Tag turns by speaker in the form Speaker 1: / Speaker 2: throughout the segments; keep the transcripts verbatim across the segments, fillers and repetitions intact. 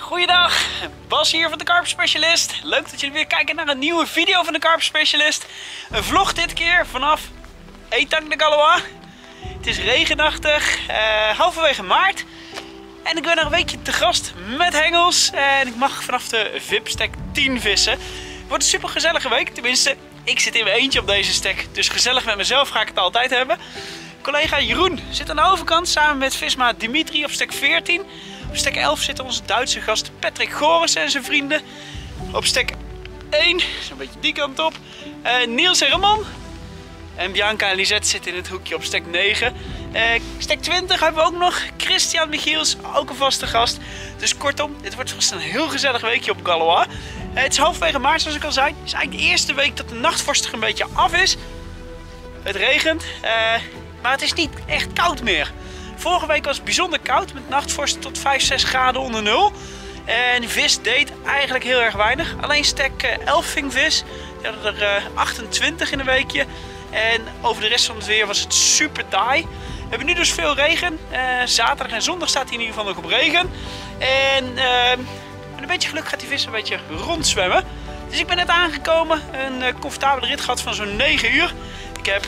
Speaker 1: Goeiedag, Bas hier van de Carp Specialist. Leuk dat jullie weer kijken naar een nieuwe video van de Carp Specialist. Een vlog dit keer vanaf Etang de Galois. Het is regenachtig, uh, halverwege maart. En ik ben nog een weekje te gast met hengels. En ik mag vanaf de V I P-stek tien vissen. Het wordt een super gezellige week, tenminste ik zit in mijn eentje op deze stek. Dus gezellig met mezelf ga ik het altijd hebben. Collega Jeroen zit aan de overkant samen met vismaat Dimitri op stek veertien. Op stek elf zitten onze Duitse gast Patrick Goris en zijn vrienden. Op stek één, zo'n beetje die kant op, uh, Niels en Ramon. En Bianca en Lisette zitten in het hoekje op stek negen. Uh, stek twintig hebben we ook nog Christian Michiels, ook een vaste gast. Dus kortom, dit wordt vast een heel gezellig weekje op Galois. Uh, het is halverwege maart zoals ik al zei. Het is eigenlijk de eerste week dat de nachtvorst er een beetje af is. Het regent, uh, maar het is niet echt koud meer. Vorige week was het bijzonder koud met nachtvorst tot vijf, zes graden onder nul. En de vis deed eigenlijk heel erg weinig. Alleen stek elf ving vis. Die hadden er achtentwintig in een weekje. En over de rest van het weer was het super taai. We hebben nu dus veel regen. Uh, zaterdag en zondag staat hij in ieder geval nog op regen. En uh, met een beetje geluk gaat die vis een beetje rondzwemmen. Dus ik ben net aangekomen. Een uh, comfortabele rit gehad van zo'n negen uur. Ik heb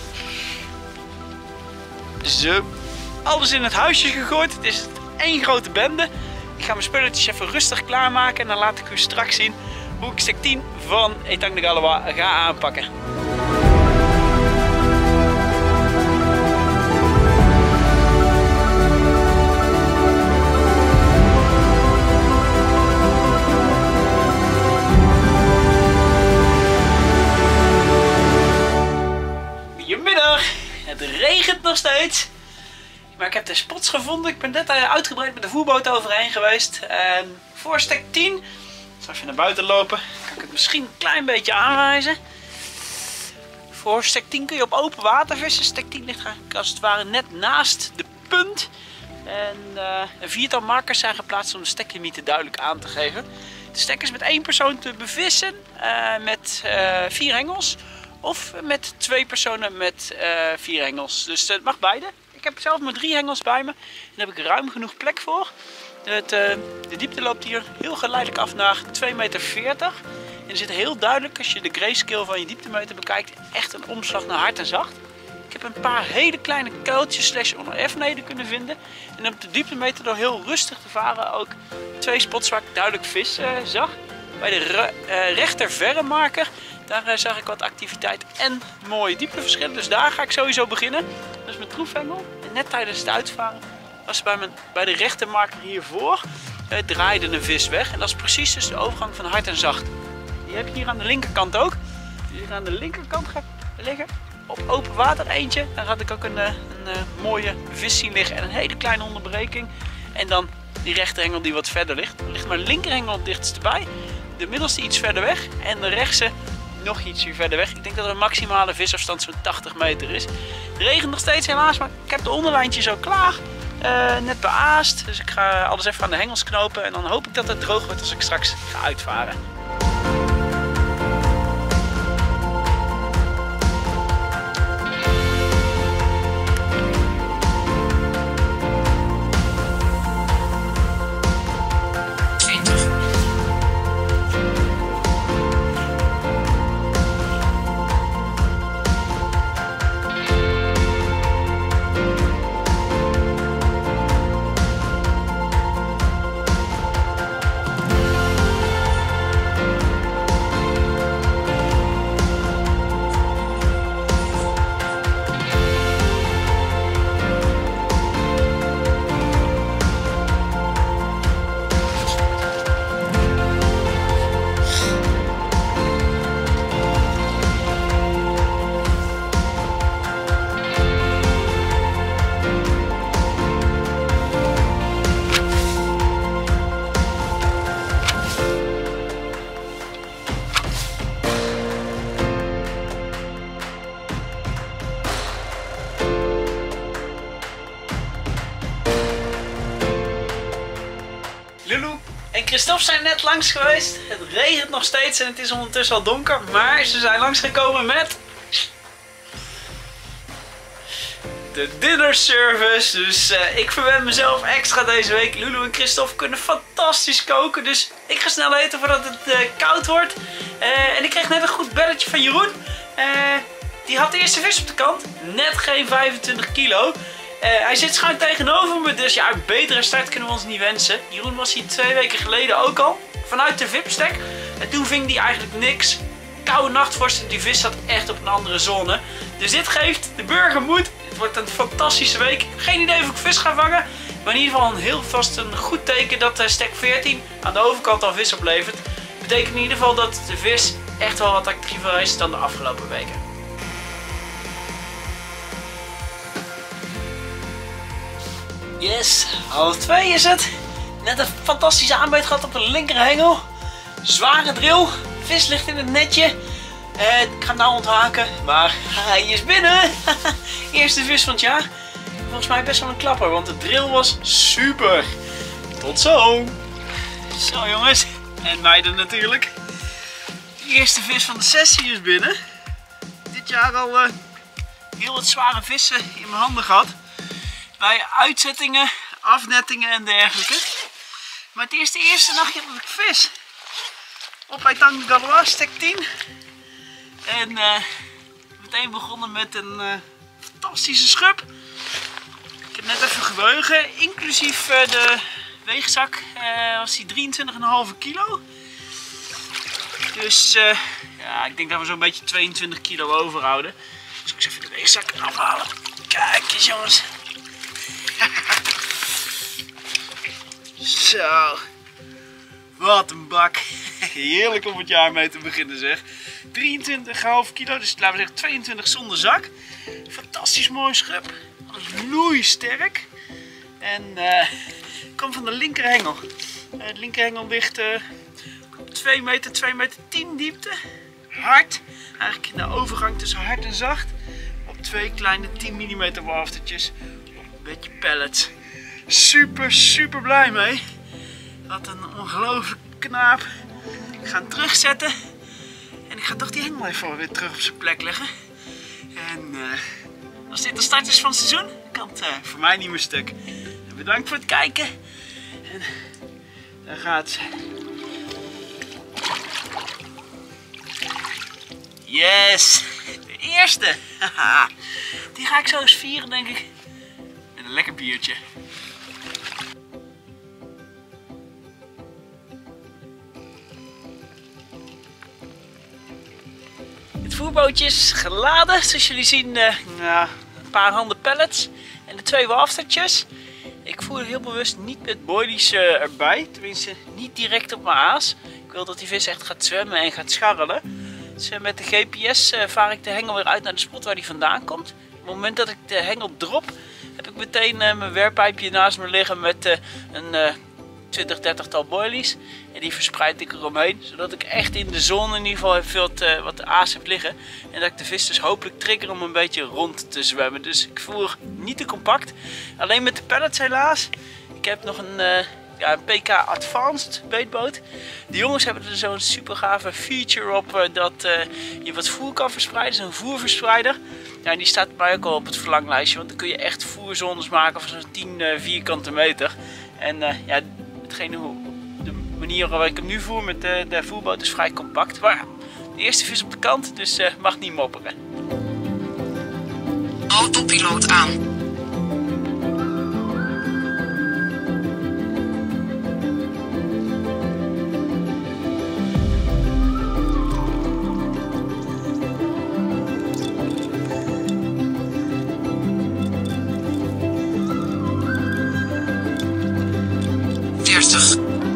Speaker 1: zo alles in het huisje gegooid. Het is één grote bende. Ik ga mijn spulletjes even rustig klaarmaken. En dan laat ik u straks zien hoe ik stek tien van Etang de Galois ga aanpakken. Goedemiddag. Het regent nog steeds. Maar ik heb de spots gevonden. Ik ben net uitgebreid met de voerboot overheen geweest. En voor stek tien, ik zal even naar buiten lopen, kan ik het misschien een klein beetje aanwijzen. Voor stek tien kun je op open water vissen. Stek tien ligt eigenlijk als het ware net naast de punt. En uh, een viertal markers zijn geplaatst om de steklimieten duidelijk aan te geven. De stek is met één persoon te bevissen uh, met uh, vier hengels. Of met twee personen met uh, vier hengels. Dus het mag beide. Ik heb zelf maar drie hengels bij me. En daar heb ik ruim genoeg plek voor. Het, uh, de diepte loopt hier heel geleidelijk af naar twee meter veertig. En er zit heel duidelijk, als je de grayscale van je dieptemeter bekijkt, echt een omslag naar hard en zacht. Ik heb een paar hele kleine kuiltjes slash oneffenheden kunnen vinden. En op de dieptemeter door heel rustig te varen ook twee spots waar ik duidelijk vis uh, zag. Bij de re uh, rechter verre marker, daar uh, zag ik wat activiteit en mooie diepteverschillen. Dus daar ga ik sowieso beginnen. Dat is mijn troefhengel. En net tijdens het uitvaren was bij, mijn, bij de rechtermarker hiervoor uh, draaide een vis weg. En dat is precies dus de overgang van hard en zacht. Die heb je hier aan de linkerkant ook. Dus hier aan de linkerkant ga ik liggen. Op open water eentje. Daar had ik ook een, een, een mooie vis zien liggen en een hele kleine onderbreking. En dan die rechterhengel die wat verder ligt. Er ligt mijn linkerhengel het dichtst bij. De middelste iets verder weg. En de rechtse nog ietsje verder weg. Ik denk dat er een maximale visafstand zo'n tachtig meter is. Het regent nog steeds helaas, maar ik heb de onderlijntjes al klaar. Uh, net beaast. Dus ik ga alles even aan de hengels knopen. En dan hoop ik dat het droog wordt als ik straks ga uitvaren. Lulu en Christophe zijn net langs geweest. Het regent nog steeds en het is ondertussen al donker. Maar ze zijn langsgekomen met de dinner service. Dus uh, ik verwen mezelf extra deze week. Lulu en Christophe kunnen fantastisch koken. Dus ik ga snel eten voordat het uh, koud wordt. Uh, en ik kreeg net een goed belletje van Jeroen. Uh, die had de eerste vis op de kant. Net geen vijfentwintig kilo. Uh, hij zit schuin tegenover me. Dus ja, een betere start kunnen we ons niet wensen. Jeroen was hier twee weken geleden ook al. Vanuit de V I P-stek. En toen ving hij eigenlijk niks. Koude nachtvorst. Die vis zat echt op een andere zone. Dus dit geeft de burger moed. Het wordt een fantastische week. Geen idee of ik vis ga vangen. Maar in ieder geval een heel vast een goed teken dat de stek veertien aan de overkant al vis oplevert. Betekent in ieder geval dat de vis echt wel wat actiever is dan de afgelopen weken. Yes, half twee is het. Net een fantastische aanbeet gehad op de linkerhengel. Zware drill. Vis ligt in het netje. En ik ga hem nou onthaken. Maar hij is binnen. Eerste vis van het jaar. Volgens mij best wel een klapper. Want de drill was super. Tot zo. Zo jongens. En meiden natuurlijk. De eerste vis van de sessie is binnen. Dit jaar al uh, heel wat zware vissen in mijn handen gehad. Bij uitzettingen, afnettingen en dergelijke. Maar het is de eerste nachtje dat ik vis. Op bij Tang de Galois, stek tien. En uh, meteen begonnen met een uh, fantastische schub. Ik heb net even gewogen. Inclusief uh, de weegzak uh, was die drieëntwintig komma vijf kilo. Dus uh, ja, ik denk dat we zo'n beetje tweeëntwintig kilo overhouden. Dus ik eens even de weegzak afhalen. Kijk eens jongens. Zo. Wat een bak. Heerlijk om het jaar mee te beginnen zeg. drieëntwintig komma vijf kilo, dus laten we zeggen tweeëntwintig zonder zak. Fantastisch mooi schub. Loeisterk. En uh, komt van de linkerhengel. Uh, de linkerhengel ligt uh, op twee meter, twee meter tien diepte. Hard. Eigenlijk in de overgang tussen hard en zacht. Op twee kleine tien millimeter waftertjes. Op een beetje pellets. Super, super blij mee. Wat een ongelooflijk knaap. Ik ga hem terugzetten. En ik ga toch die hengel even weer terug op zijn plek leggen. En uh, als dit de start is van het seizoen, kan het uh, voor mij niet meer stuk. En bedankt voor het kijken. En daar gaat ze. Yes! De eerste! Die ga ik zo eens vieren denk ik. Met een lekker biertje. Het voerbootje is geladen, zoals jullie zien uh, nou, een paar handen pellets en de twee waftertjes. Ik voer heel bewust niet met boilies uh, erbij, tenminste niet direct op mijn aas. Ik wil dat die vis echt gaat zwemmen en gaat scharrelen. Dus uh, met de G P S uh, vaar ik de hengel weer uit naar de spot waar die vandaan komt. Op het moment dat ik de hengel drop, heb ik meteen uh, mijn werppijpje naast me liggen met uh, een uh, twintig, dertig tal boilies. En die verspreid ik eromheen, zodat ik echt in de zon in ieder geval heb veel te, wat de aas heb liggen. En dat ik de vis dus hopelijk trigger om een beetje rond te zwemmen. Dus ik voer niet te compact. Alleen met de pellets helaas. Ik heb nog een, uh, ja, een P K Advanced beetboot. De jongens hebben er zo'n super gave feature op uh, dat uh, je wat voer kan verspreiden. Zo'n voerverspreider. Ja, en die staat bij mij ook al op het verlanglijstje. Want dan kun je echt voerzones maken van zo'n tien uh, vierkante meter. En uh, ja, hetgene hoe... De manier waarop ik hem nu voer met de, de voerboot is vrij compact. Maar de eerste vis op de kant, dus uh, mag niet mopperen.
Speaker 2: Autopiloot aan. dertig.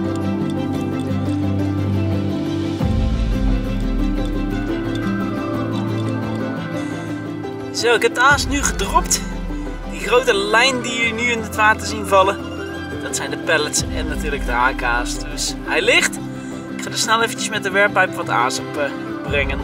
Speaker 1: Zo, ik heb de aas nu gedropt. Die grote lijn die jullie nu in het water zien vallen, dat zijn de pellets en natuurlijk de haakaas. Dus hij ligt. Ik ga er snel eventjes met de werppijp wat aas op uh, brengen.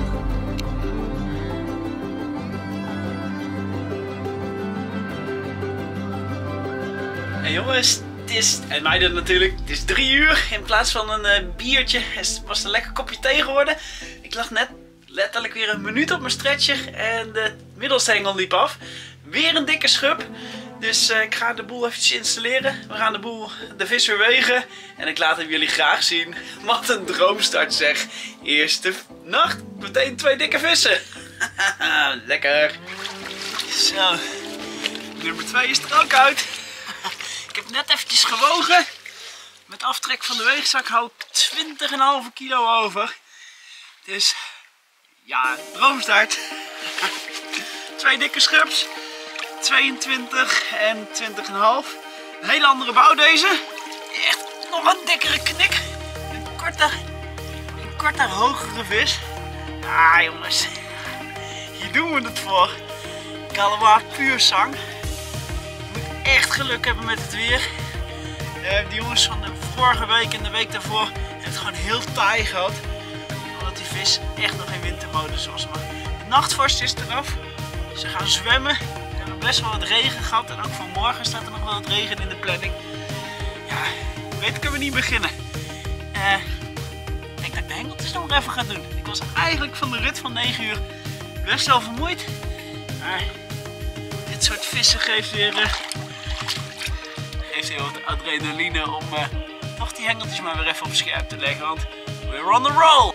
Speaker 1: En jongens, het is, en meiden natuurlijk, het is drie uur. In plaats van een uh, biertje was het een lekker kopje thee geworden. Ik lag net letterlijk weer een minuut op mijn stretcher en de middelste hengel liep af. Weer een dikke schub. Dus uh, ik ga de boel eventjes installeren. We gaan de boel, de vis weer wegen. En ik laat hem jullie graag zien. Wat een droomstart zeg. Eerste nacht, meteen twee dikke vissen. Lekker. Zo. Nummer twee is er ook uit. Ik heb net eventjes gewogen. Met aftrek van de weegzak hou ik twintig komma vijf kilo over. Dus ja, droomstart. Twee dikke schubs. tweeëntwintig en twintig komma vijf. Een hele andere bouw deze. Echt nog een dikkere knik. Een korter, een korter hogere vis. Ah jongens, hier doen we het voor. Galois puur zang. Je moet echt geluk hebben met het weer. Uh, die jongens van de vorige week en de week daarvoor hebben het gewoon heel taai gehad. Omdat die vis echt nog geen wintermodus was. Maar de nachtvorst is eraf. Ze gaan zwemmen. We hebben best wel wat regen gehad. En ook vanmorgen staat er nog wel wat regen in de planning. Ja, weet kunnen we niet beginnen. Uh, ik denk dat ik de hengeltjes nog even ga doen. Ik was eigenlijk van de rit van negen uur best wel vermoeid. Maar dit soort vissen geeft weer, uh, geeft weer wat adrenaline om uh, toch die hengeltjes maar weer even op scherp te leggen. Want we're on the roll!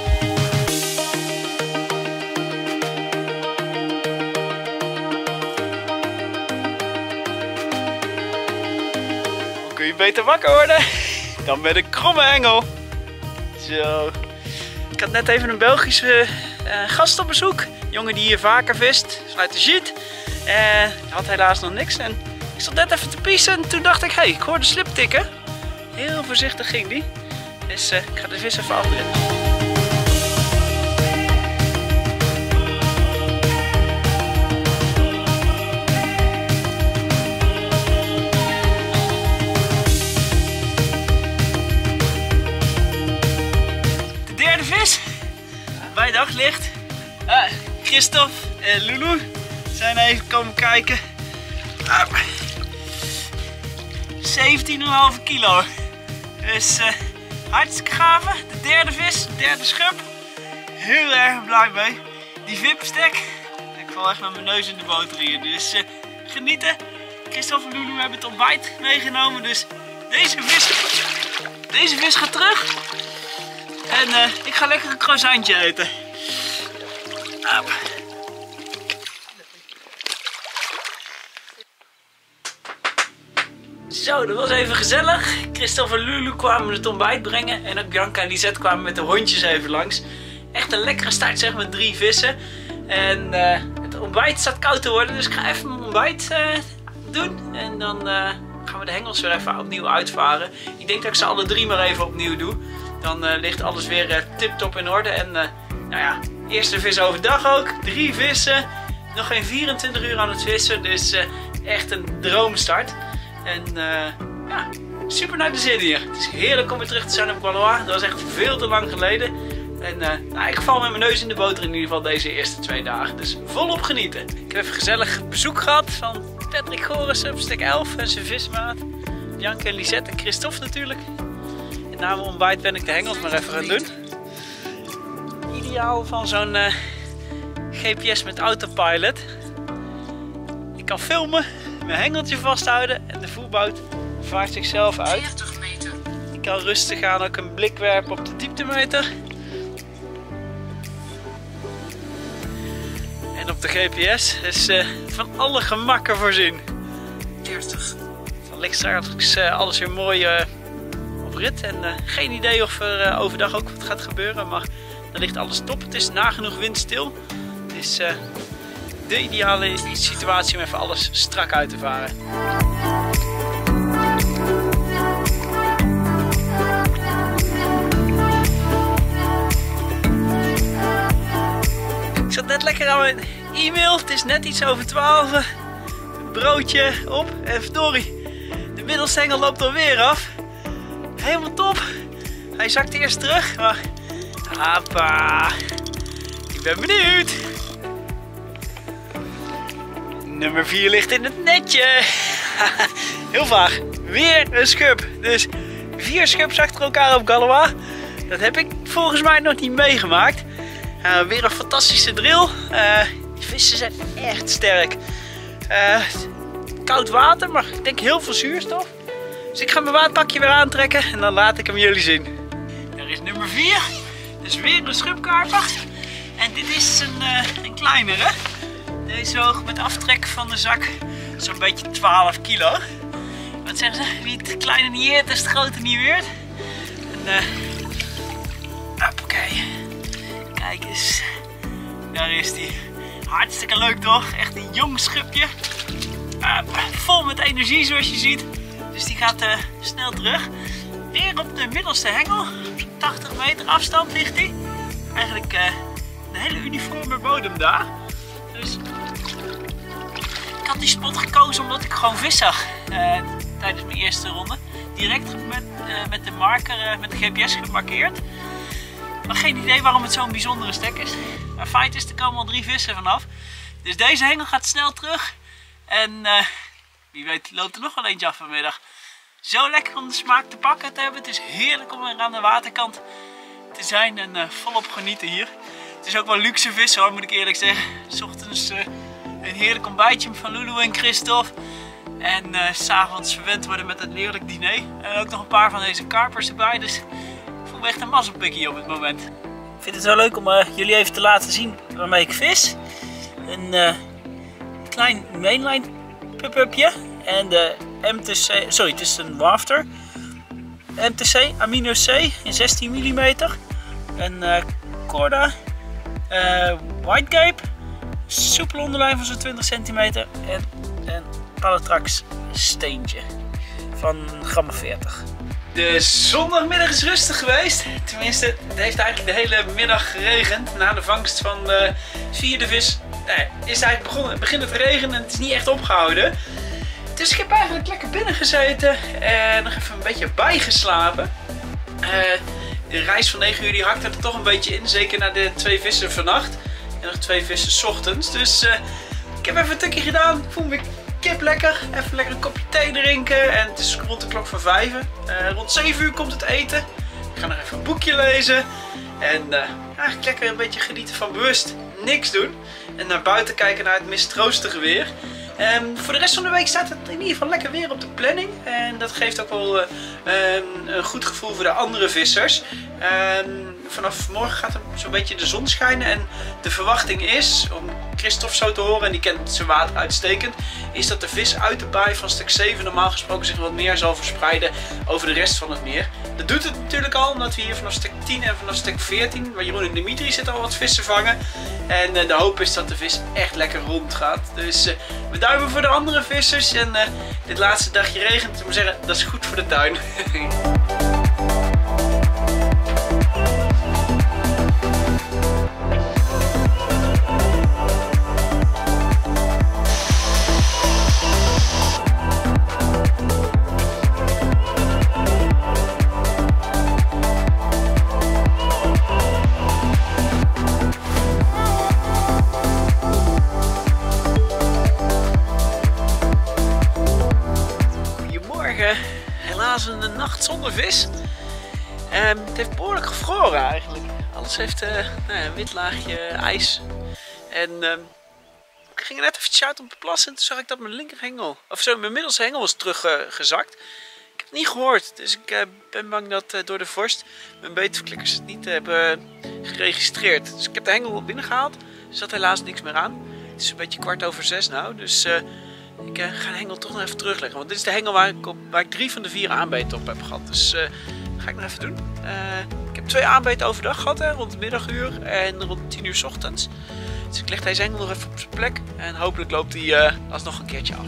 Speaker 1: Kun je beter wakker worden dan met een kromme hengel. Zo. Ik had net even een Belgische uh, gast op bezoek. Een jongen die hier vaker vist, vanuit de Giet. En uh, had helaas nog niks. En ik stond net even te pissen en toen dacht ik, hé, hey, ik hoorde slip tikken. Heel voorzichtig ging die. Dus uh, ik ga de vis even afdrukken. Bij daglicht. Uh, Christophe en Lulu zijn even komen kijken. Uh, zeventien komma vijf kilo. Dus uh, hartstikke gave. De derde vis, de derde schub. Heel erg blij mee. Die vipstek. Ik val echt met mijn neus in de boter hier. Dus uh, genieten. Christophe en Lulu hebben het ontbijt meegenomen. Dus deze vis, deze vis gaat terug. En uh, ik ga lekker een croissantje eten. Up. Zo, dat was even gezellig. Christophe en Lulu kwamen het ontbijt brengen. En ook Bianca en Lisette kwamen met de hondjes even langs. Echt een lekkere start zeg, met drie vissen. En uh, het ontbijt staat koud te worden. Dus ik ga even mijn ontbijt uh, doen. En dan uh, gaan we de hengels weer even opnieuw uitvaren. Ik denk dat ik ze alle drie maar even opnieuw doe. Dan uh, ligt alles weer uh, tip-top in orde. En uh, nou ja, eerste vis overdag ook. Drie vissen. Nog geen vierentwintig uur aan het vissen. Dus uh, echt een droomstart. En uh, ja, super naar de zin hier. Het is heerlijk om weer terug te zijn op Galois. Dat was echt veel te lang geleden. En uh, nou, ik val met mijn neus in de boter in ieder geval deze eerste twee dagen. Dus volop genieten. Ik heb even gezellig bezoek gehad van Patrick Gorissen op stuk elf en zijn vismaat. Bianca en Lisette en Christophe natuurlijk. Na mijn ontbijt ben ik de hengels maar even gaan doen. Ideaal van zo'n uh, G P S met autopilot. Ik kan filmen, mijn hengeltje vasthouden en de voerboot vaart zichzelf uit.
Speaker 2: veertig meter.
Speaker 1: Ik kan rustig aan ook een blik werpen op de dieptemeter. En op de G P S is uh, van alle gemakken voorzien.
Speaker 2: dertig.
Speaker 1: Dan ligt straks uh, alles weer mooi uh, rit en uh, geen idee of er uh, overdag ook wat gaat gebeuren, maar er ligt alles top. Het is nagenoeg windstil. Het is uh, de ideale situatie om even alles strak uit te varen. Ik zat net lekker aan mijn e-mail. Het is net iets over twaalf. Broodje op en verdorie. De middelste hengel loopt alweer af. Helemaal top. Hij zakt eerst terug, maar... Hoppa. Ik ben benieuwd. Nummer vier ligt in het netje. Heel vaag. Weer een schub. Dus vier schubs achter elkaar op Galois. Dat heb ik volgens mij nog niet meegemaakt. Uh, weer een fantastische drill. Uh, die vissen zijn echt sterk. Uh, koud water, maar ik denk heel veel zuurstof. Dus ik ga mijn waterpakje weer aantrekken en dan laat ik hem jullie zien. Er is nummer vier. Dus weer een schubkarper. En dit is een, uh, een kleinere. Deze woog met aftrek van de zak zo'n beetje twaalf kilo. Wat zeggen ze? Wie het kleine niet eert, is het grote niet weert. En uh, hoppakee. Kijk eens. Daar is die. Hartstikke leuk toch? Echt een jong schubje. Uh, vol met energie zoals je ziet. Dus die gaat uh, snel terug. Weer op de middelste hengel. Op zo'n tachtig meter afstand ligt die. Eigenlijk uh, een hele uniforme bodem daar. Dus ik had die spot gekozen omdat ik gewoon vis zag uh, tijdens mijn eerste ronde. Direct met, uh, met de marker, uh, met de G P S gemarkeerd. Maar geen idee waarom het zo'n bijzondere stek is. Maar feit is, er komen al drie vissen vanaf. Dus deze hengel gaat snel terug. En uh, wie weet loopt er nog wel eentje af vanmiddag. Zo lekker om de smaak te pakken te hebben. Het is heerlijk om er aan de waterkant te zijn en uh, volop genieten hier. Het is ook wel luxe vissen hoor, moet ik eerlijk zeggen. 's Ochtends uh, een heerlijk ontbijtje van Lulu en Christophe. En uh, 's avonds verwend worden met een heerlijk diner. En ook nog een paar van deze karpers erbij. Dus ik voel me echt een mazzelpikkie op het moment. Ik vind het wel leuk om uh, jullie even te laten zien waarmee ik vis. Een uh, klein mainline pop-upje. En de M T C, sorry het is een wafter. M T C Amino C in zestien millimeter. Een uh, Korda uh, White Cape. Soepel onderlijn van zo'n twintig centimeter. En een Palatrax steentje van gram veertig. De zondagmiddag is rustig geweest. Tenminste, het heeft eigenlijk de hele middag geregend. Na de vangst van de vierde vis eh, is het eigenlijk begonnen, beginnen te regenen en het is niet echt opgehouden. Dus ik heb eigenlijk lekker binnen gezeten en nog even een beetje bijgeslapen. Uh, de reis van negen uur die hakte er toch een beetje in. Zeker na de twee vissen vannacht en nog twee vissen 's ochtends. Dus uh, ik heb even een tukje gedaan. Ik voel me kip lekker. Even lekker een kopje thee drinken. En het is rond de klok van vijf. Uh, rond zeven uur komt het eten. Ik ga nog even een boekje lezen. En uh, eigenlijk lekker een beetje genieten van bewust niks doen. En naar buiten kijken naar het mistroostige weer. Um, voor de rest van de week staat het in ieder geval lekker weer op de planning. En dat geeft ook wel uh, um, een goed gevoel voor de andere vissers. Um, vanaf morgen gaat er zo'n beetje de zon schijnen. En de verwachting is, om Christophe zo te horen, en die kent zijn water uitstekend, is dat de vis uit de baai van stuk zeven normaal gesproken zich wat meer zal verspreiden over de rest van het meer. Dat doet het natuurlijk al, omdat we hier vanaf stuk tien en vanaf stuk veertien, waar Jeroen en Dimitri zitten, al wat vissen vangen. En uh, de hoop is dat de vis echt lekker rond gaat. Dus uh, we duimen voor de andere vissers. En uh, dit laatste dagje regent, ik moet zeggen, dat is goed voor de tuin. Helaas een nacht zonder vis. Um, het heeft behoorlijk gevroren eigenlijk. Alles heeft uh, nou ja, een wit laagje ijs. En um, ik ging er net even uit om te plassen en toen zag ik dat mijn linkerhengel, of zo, mijn middelste hengel was teruggezakt. Uh, ik heb het niet gehoord, dus ik uh, ben bang dat uh, door de vorst mijn beetverklikkers het niet hebben uh, geregistreerd. Dus ik heb de hengel binnengehaald, er zat helaas niks meer aan. Het is een beetje kwart over zes nou, dus uh, ik uh, ga de hengel toch nog even terugleggen. Want dit is de hengel waar ik, op, waar ik drie van de vier aanbeten op heb gehad. Dus uh, dat ga ik nog even doen. Uh, ik heb twee aanbeten overdag gehad, hè, rond het middaguur en rond tien uur 's ochtends. Dus ik leg deze hengel nog even op zijn plek. En hopelijk loopt hij uh, alsnog een keertje af.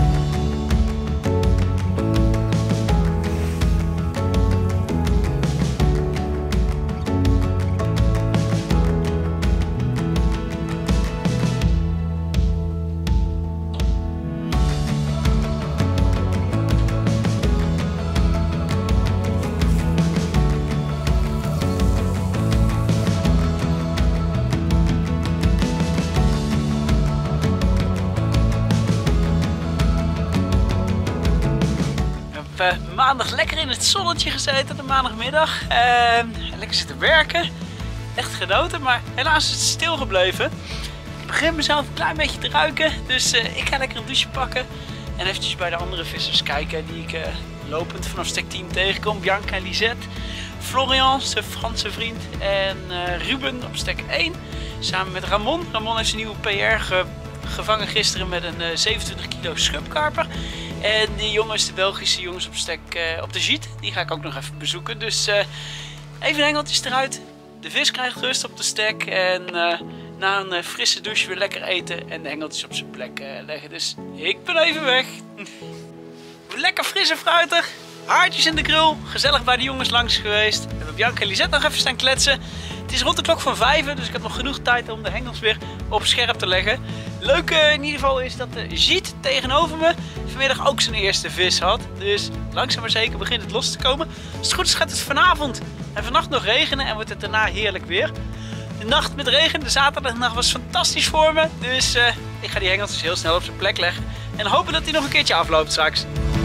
Speaker 1: Uh, maandag lekker in het zonnetje gezeten, de maandagmiddag. Uh, lekker zitten werken. Echt genoten, maar helaas is het stil gebleven. Ik begin mezelf een klein beetje te ruiken. Dus uh, ik ga lekker een douche pakken. En eventjes bij de andere vissers kijken die ik uh, lopend vanaf stek tien tegenkom. Bianca en Lisette. Florian, zijn Franse vriend. En uh, Ruben op stek één. Samen met Ramon. Ramon heeft zijn nieuwe P R ge gevangen gisteren met een uh, zevenentwintig kilo schubkarper. En die jongens, de Belgische jongens op stek uh, op de Giet. Die ga ik ook nog even bezoeken. Dus uh, even de hengeltjes eruit. De vis krijgt rust op de stek. En uh, na een uh, frisse douche weer lekker eten. En de hengeltjes op zijn plek uh, leggen. Dus ik ben even weg. Lekker fris en fruitig. Haartjes in de grill. Gezellig bij de jongens langs geweest. We hebben Bianca en Lisette nog even staan kletsen. Het is rond de klok van vijf, dus ik heb nog genoeg tijd om de hengels weer op scherp te leggen. Leuk uh, in ieder geval is dat de Giet tegenover me vanmiddag ook zijn eerste vis had. Dus langzaam maar zeker begint het los te komen. Als het goed is gaat het vanavond en vannacht nog regenen en wordt het daarna heerlijk weer. De nacht met regen, de zaterdagnacht was fantastisch voor me. Dus uh, ik ga die hengels dus heel snel op zijn plek leggen. En hopen dat hij nog een keertje afloopt straks.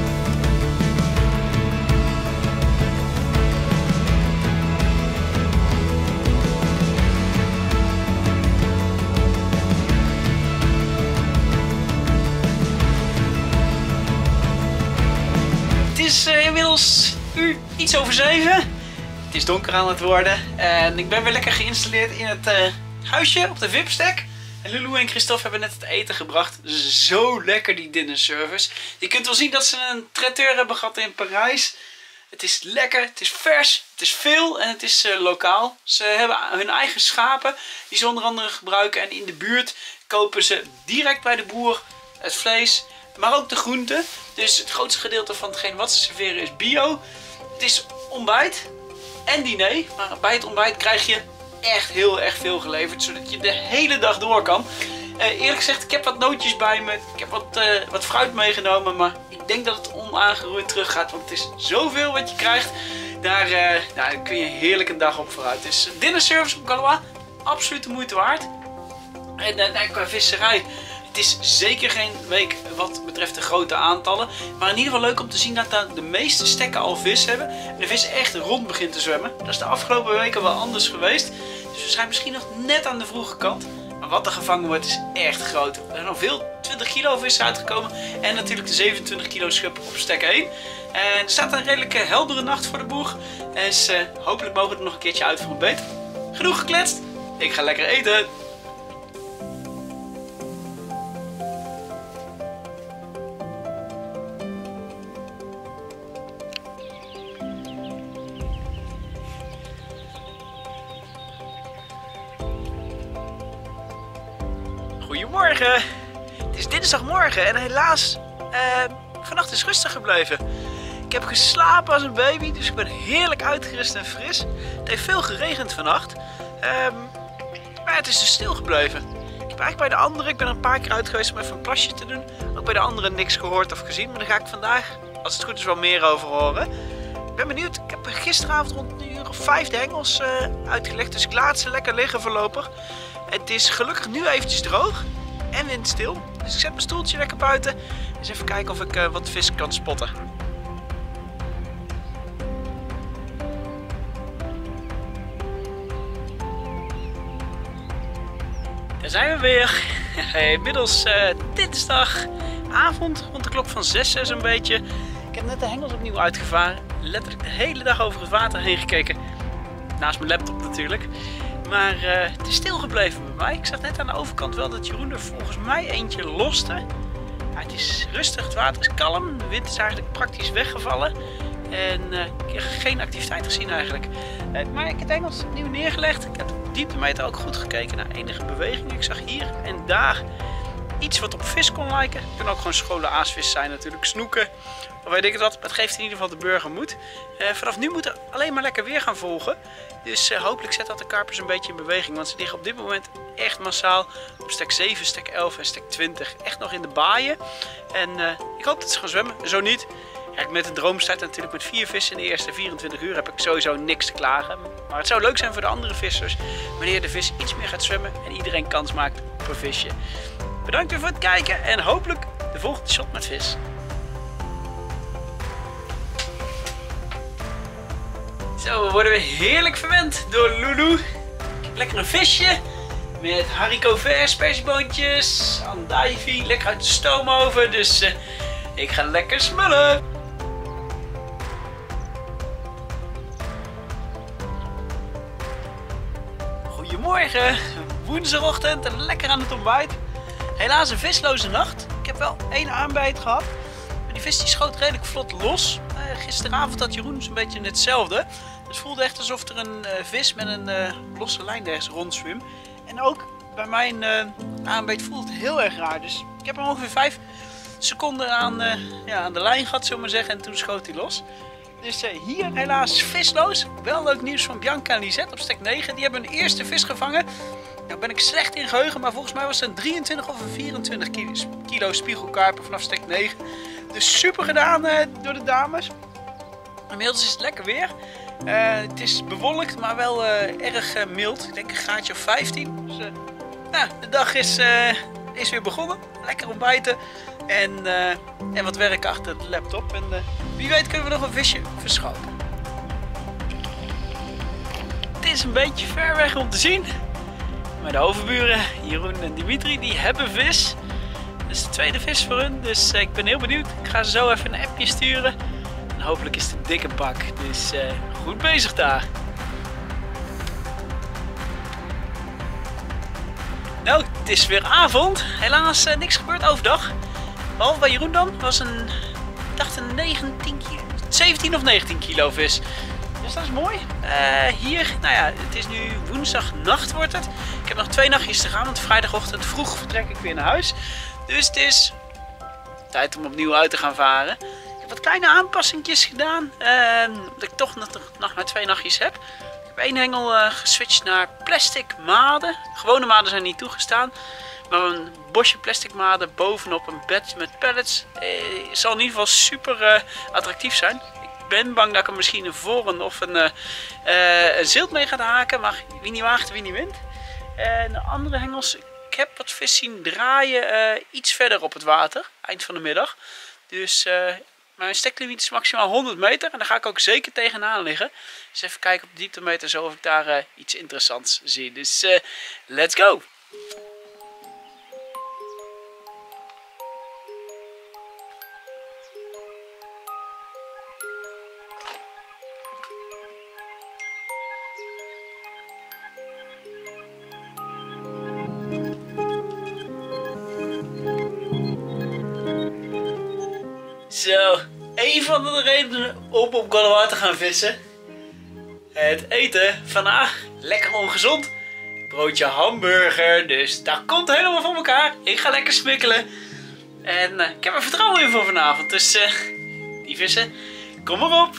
Speaker 1: Het is uh, inmiddels uur iets over zeven. Het is donker aan het worden. En ik ben weer lekker geïnstalleerd in het uh, huisje op de V I P-stek. En Lulu en Christophe hebben net het eten gebracht. Zo lekker die dinner service. Je kunt wel zien dat ze een traiteur hebben gehad in Parijs. Het is lekker, het is vers, het is veel en het is uh, lokaal. Ze hebben hun eigen schapen die ze onder andere gebruiken. En in de buurt kopen ze direct bij de boer het vlees. Maar ook de groenten. Dus het grootste gedeelte van hetgeen wat ze serveren is bio. Het is ontbijt en diner. Maar bij het ontbijt krijg je echt heel erg veel geleverd. Zodat je de hele dag door kan. Uh, eerlijk gezegd, ik heb wat nootjes bij me. Ik heb wat, uh, wat fruit meegenomen. Maar ik denk dat het onaangeroerd terug gaat. Want het is zoveel wat je krijgt. Daar, uh, nou, daar kun je heerlijk een dag op vooruit. Dus dinner service op Galois. Absoluut de moeite waard. En uh, nou, qua visserij. Het is zeker geen week wat betreft de grote aantallen. Maar in ieder geval leuk om te zien dat de meeste stekken al vis hebben. En de vis echt rond begint te zwemmen. Dat is de afgelopen weken wel anders geweest. Dus we zijn misschien nog net aan de vroege kant. Maar wat er gevangen wordt is echt groot. Er zijn al veel twintig kilo vissen uitgekomen. En natuurlijk de zevenentwintig kilo schub op stek één. En er staat een redelijk heldere nacht voor de boeg. Dus uh, hopelijk mogen we er nog een keertje uit voor een beet. Genoeg gekletst. Ik ga lekker eten. Goedemorgen, het is dinsdagmorgen en helaas, uh, vannacht is rustig gebleven. Ik heb geslapen als een baby, dus ik ben heerlijk uitgerust en fris. Het heeft veel geregend vannacht, um, maar het is dus stil gebleven. Ik heb eigenlijk bij de anderen, ik ben er een paar keer uit geweest om even een plasje te doen. Ook bij de anderen niks gehoord of gezien, maar daar ga ik vandaag, als het goed is, wel meer over horen. Ik ben benieuwd, ik heb gisteravond rond een uur of vijf de hengels uh, uitgelegd, dus ik laat ze lekker liggen voorlopig. Het is gelukkig nu eventjes droog en windstil. Dus ik zet mijn stoeltje lekker buiten. Eens even kijken of ik uh, wat vis kan spotten. Daar zijn we weer. Inmiddels uh, dinsdagavond, rond de klok van zes, zes een beetje. Ik heb net de hengels opnieuw uitgevaren. Letterlijk de hele dag over het water heen gekeken. Naast mijn laptop natuurlijk. Maar uh, het is stilgebleven bij mij. Ik zag net aan de overkant wel dat Jeroen er volgens mij eentje loste. Ja, het is rustig, het water is kalm. De wind is eigenlijk praktisch weggevallen. En uh, ik heb geen activiteit gezien eigenlijk. Uh, maar ik heb het hengels opnieuw neergelegd. Ik heb de dieptemeter ook goed gekeken naar enige beweging. Ik zag hier en daar iets wat op vis kon lijken. Het kunnen ook gewoon scholen aasvis zijn natuurlijk. Snoeken. Of weet ik het wat. Maar het geeft in ieder geval de burger moed. Uh, vanaf nu moet er alleen maar lekker weer gaan volgen. Dus uh, hopelijk zet dat de karpers een beetje in beweging. Want ze liggen op dit moment echt massaal op stek zeven, stek elf en stek twintig. Echt nog in de baaien. En uh, ik hoop dat ze gaan zwemmen. Zo niet. Ja, met een droomstart natuurlijk met vier vissen in de eerste vierentwintig uur heb ik sowieso niks te klagen. Maar het zou leuk zijn voor de andere vissers wanneer de vis iets meer gaat zwemmen en iedereen kans maakt op een visje. Bedankt weer voor het kijken en hopelijk de volgende shot met vis. Zo, we worden weer heerlijk verwend door Lulu. Ik heb lekker een visje Met haricot vers, persboontjes, andijvie, lekker uit de stoomoven. Dus uh, ik ga lekker smullen. Goedemorgen, woensdagochtend en lekker aan het ontbijt. Helaas een visloze nacht. Ik heb wel één aanbijt gehad. Maar die vis die schoot redelijk vlot los. Uh, gisteravond had Jeroen zo'n beetje hetzelfde. Het voelde echt alsof er een uh, vis met een uh, losse lijn ergens rondzwom. En ook bij mijn uh, aanbeet voelde het heel erg raar. Dus ik heb hem ongeveer vijf seconden aan, uh, ja, aan de lijn gehad, zullen we maar zeggen. En toen schoot hij los. Dus uh, hier helaas visloos. Wel leuk nieuws van Bianca en Lisette op stek negen. Die hebben hun eerste vis gevangen. Nou ben ik slecht in geheugen, maar volgens mij was het een drieëntwintig of een vierentwintig kilo spiegelkarper vanaf stek negen. Dus super gedaan uh, door de dames. Inmiddels is het lekker weer. Uh, het is bewolkt, maar wel uh, erg uh, mild. Ik denk een graadje of vijftien. Dus, uh, nou, de dag is, uh, is weer begonnen. Lekker ontbijten. En, uh, en wat werk achter de laptop. En uh, wie weet kunnen we nog een visje verschoten. Het is een beetje ver weg om te zien. Maar de overburen, Jeroen en Dimitri, die hebben vis. Dat is de tweede vis voor hun. Dus uh, ik ben heel benieuwd. Ik ga ze zo even een appje sturen. En hopelijk is het een dikke bak. Dus uh, goed bezig daar. Nou, het is weer avond. Helaas uh, niks gebeurd overdag. Behalve bij Jeroen dan. Het was een, ik dacht een negentien kilo, zeventien of negentien kilo vis. Dus dat is mooi. Uh, hier, nou ja, het is nu woensdagnacht wordt het. Ik heb nog twee nachtjes te gaan, want vrijdagochtend vroeg vertrek ik weer naar huis. Dus het is tijd om opnieuw uit te gaan varen. Ik heb wat kleine aanpassingjes gedaan, uh, omdat ik toch nog, nog maar twee nachtjes heb. Ik heb één hengel uh, geswitcht naar plastic maden. Gewone maden zijn niet toegestaan. Maar een bosje plastic maden bovenop een bed met pellets uh, zal in ieder geval super uh, attractief zijn. Ik ben bang dat ik er misschien een voren of een, uh, uh, een zilt mee ga haken, maar wie niet waagt, wie niet wint. En de andere hengels, ik heb wat vis zien draaien uh, iets verder op het water, eind van de middag. Dus uh, mijn steklimiet is maximaal honderd meter en daar ga ik ook zeker tegenaan liggen. Dus even kijken op de dieptemeter zo of ik daar uh, iets interessants zie. Dus uh, let's go! Zo, een van de redenen om op Galawa te gaan vissen. Het eten vandaag, lekker ongezond. Broodje hamburger, dus dat komt helemaal van elkaar. Ik ga lekker smikkelen. En uh, ik heb er vertrouwen in voor vanavond, dus uh, die vissen, kom maar op.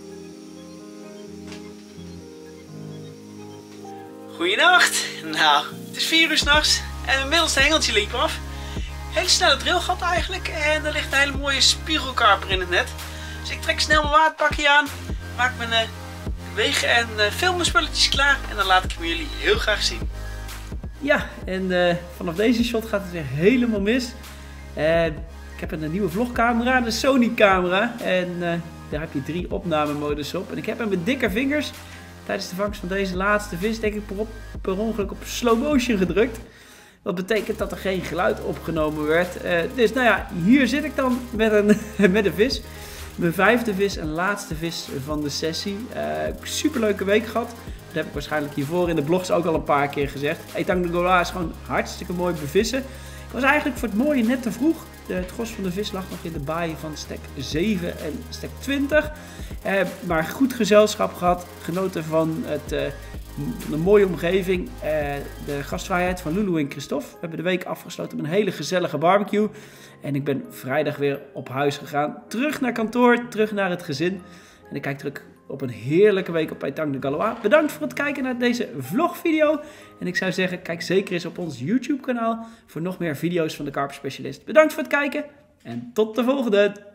Speaker 1: Goeienacht. Nou, het is vier uur s'nachts en inmiddels de hengeltje liep af. Hele snelle drillgat eigenlijk en er ligt een hele mooie spiegelkarper in het net. Dus ik trek snel mijn waterpakje aan, maak mijn uh, wegen en uh, filmspulletjes klaar en dan laat ik hem jullie heel graag zien. Ja, en uh, vanaf deze shot gaat het weer helemaal mis. Uh, ik heb een nieuwe vlogcamera, de Sony camera en uh, daar heb je drie opnamemodus op. En ik heb hem met dikke vingers tijdens de vangst van deze laatste vis denk ik per, op, per ongeluk op slow motion gedrukt. Dat betekent dat er geen geluid opgenomen werd. Uh, dus nou ja, hier zit ik dan met een, met een vis. Mijn vijfde vis en laatste vis van de sessie. Uh, superleuke week gehad. Dat heb ik waarschijnlijk hiervoor in de blogs ook al een paar keer gezegd. Etang de Galawa is gewoon hartstikke mooi bevissen. Ik was eigenlijk voor het mooie net te vroeg. De, het gros van de vis lag nog in de baai van stek zeven en stek twintig. Uh, maar goed gezelschap gehad. Genoten van het... Uh, Een mooie omgeving, uh, de gastvrijheid van Lulu en Christophe. We hebben de week afgesloten met een hele gezellige barbecue. En ik ben vrijdag weer op huis gegaan. Terug naar kantoor, terug naar het gezin. En ik kijk terug op een heerlijke week op Etang de Galawa. Bedankt voor het kijken naar deze vlogvideo. En ik zou zeggen, kijk zeker eens op ons YouTube kanaal voor nog meer video's van de Karper Specialist. Bedankt voor het kijken en tot de volgende!